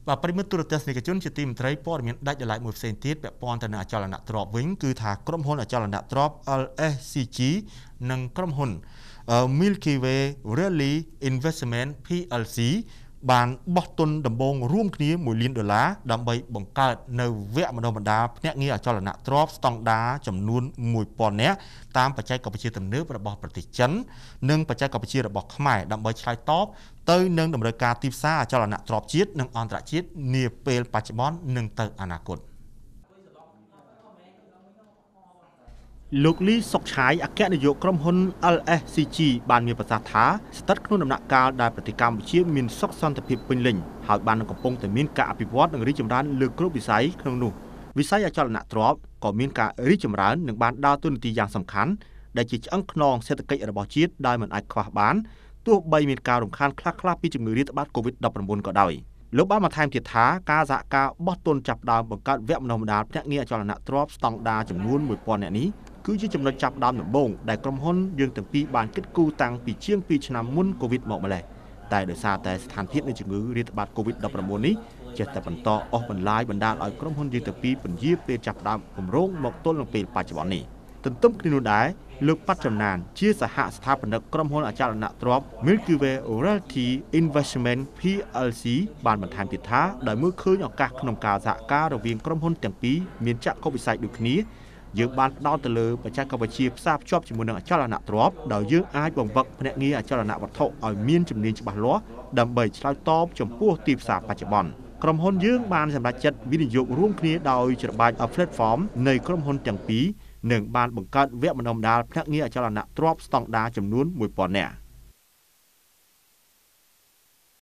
ប្រិមត្តទូរទស្សនិកជនជាទីមេត្រីព័ត៌មានដាច់ដោយឡែកមួយផ្សេងទៀតពាក់ព័ន្ធទៅនឹងអចលនទ្រព្យវិញគឺថាក្រុមហ៊ុនអចលនទ្រព្យ Lscg និងក្រុមហ៊ុន Milky Way Really Investment PLC បានបោះទុនដំបូងរួមគ្នា$1 លានដើម្បីបង្កើតនៅវគ្គបណ្ដុះបណ្ដាលភ្នាក់ងារអចលនទ្រព្យស្តង់ដាចំនួន1000នាក់តាមបច្ចេកវិទ្យាទំនើបរបស់ប្រទេសចិននិងបច្ចេកវិទ្យារបស់ខ្មែរដើម្បីឆ្លើយតបទៅនឹងតម្រូវការទីផ្សារអចលនទ្រព្យជាតិនិងអន្តរជាតិនាពេលបច្ចុប្បន្ននិងទៅអនាគតលោកលីសុកឆាយអគ្គនាយកក្រុមហ៊ុន Lscg បានមានប្រសាសន៍ថាស្ថិតក្នុងដំណាក់កាលដែលប្រទេសកម្ពុជាមានសុខសន្តិភាពពេញលេញហើយបានកំពុងតែមានការអភិវឌ្ឍនិងរីកចម្រើនលើគ្រប់វិស័យក្នុងនោះវិស័យអចលនទ្រព្យក៏មានការរីកចម្រើននិងបានដើរតួនាទីយ៉ាងសំខាន់ដែលជាឆ្អឹងខ្នងសេដ្ឋកិច្ចរបស់ជាតិដែលមិនអាចខ្វះបានទោះបីមានការរំខានខ្លះៗពីជំងឺរាតត្បាត COVID-19 ក៏ដោយលោកបានបន្ថែមទៀតថាការសហការបោះទុនចាប់ផ្ដើមបង្កើតវគ្គបណ្ដុះបណ្ដាលភ្នាក់ងារអចលនទ្រព្យស្តង់ដាចំនួន1000នាក់នេះគឺជាចំណុចចាប់ផ្ដើមដំបូងដែលក្រុមហ៊ុនយើងទាំងពីរបានគិតគូរតាំងពីជាង2ឆ្នាំមុន COVID មកម្លេះតែដោយសារតែស្ថានភាពនៃជំងឺរាតត្បាត COVID-19 នេះចេះតែបន្តអស់បន្លាយបណ្ដាលឲ្យក្រុមហ៊ុនយើងទាំងពីរពន្យាពេលចាប់ផ្ដើមគម្រោងមកទល់នឹងពេលបច្ចុប្បន្ននេះទន្ទឹមគ្នានោះដែរលោកប៉ាត់ចំណានជាសហស្ថាបនិកក្រុមហ៊ុនអចលនទ្រព្យ Milky Way Realty Investment PLC បានបន្ថែមទៀតថាដោយមើលឃើញឱកាសក្នុងការសហការរវាងក្រុមហ៊ុនទាំងពីរមានចក្ខុវិស័យដូចគ្នាយើងបានផ្ដោតទៅលើបច្ចេកវិទ្យាផ្សារភ្ជាប់ជាមួយនឹងអចលនទ្រព្យដោយយើងអាចបង្វឹកភ្នាក់ងារអចលនវត្ថុឲ្យមានជំនាញច្បាស់លាស់ដើម្បីឆ្លើយតបចំពោះទីផ្សារបច្ចុប្បន្នក្រុមហ៊ុនយើងបានសម្រេចចិត្តវិនិយោគរួមគ្នាដោយច្របាច់ platform នៃក្រុមហ៊ុនទាំងពីរនិងបានបង្កើតវគ្គបណ្ដុះបណ្ដាលភ្នាក់ងារអចលនទ្រព្យស្តង់ដាចំនួន1000នាក់